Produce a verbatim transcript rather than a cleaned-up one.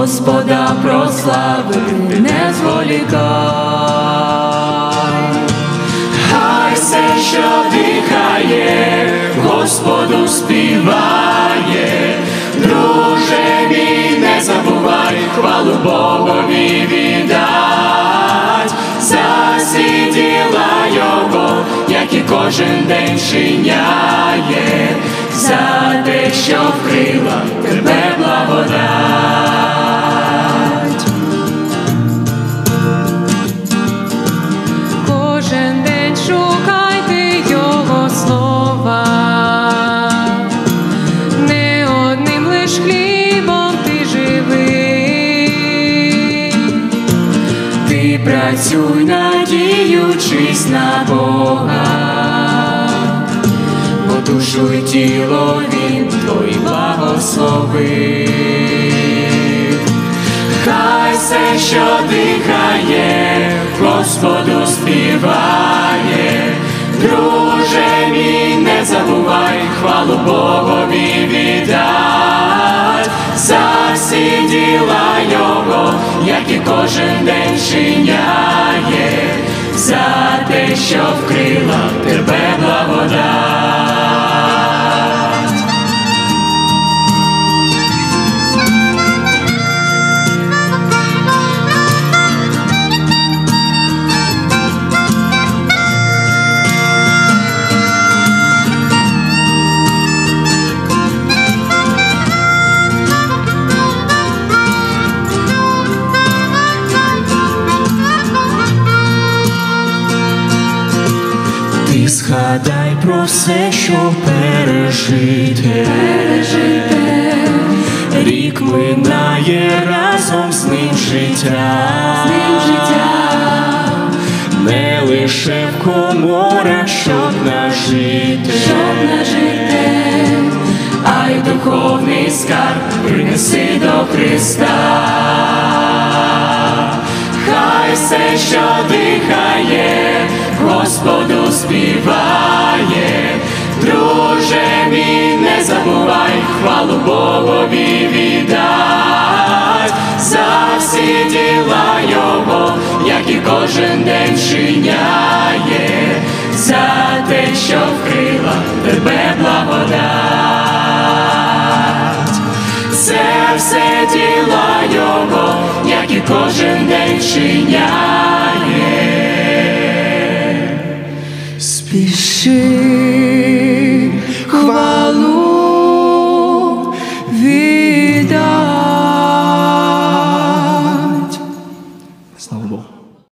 Господа прославити не зволікай. Хай все, що дихає, Господу співає. Друже мій, не забувай хвалу Богові віддать за всі діла Його, які кожен день чиняє, за те, що вкрила тебе благодать. Кожен день шукайте Його слова, не одним лиш хлібом ти живий. Ти працюй, надіючись на Бога, бо душу й тіло Він твої благословив. Хай все, що дихає, Господу співає. Друже мій, не забувай хвалу Богові віддать за всі діла Його, які кожен день чиняє, за те, що вкрила тебе благодать. Ти згадай про все, що пережите. пережите. Рік минає, разом з ним життя. З ним життя. Не лише в коморах, щоб нажити, щоб нажити, а й духовний скарб принеси до Христа. Хай все, що дихає, Господу співає. Друже мій, не забувай хвалу Богові віддать за всі діла Його, які кожен день чиняє, за те, що вкрила тебе благодать. Це все діла Його, які кожен день чиняє. Спіши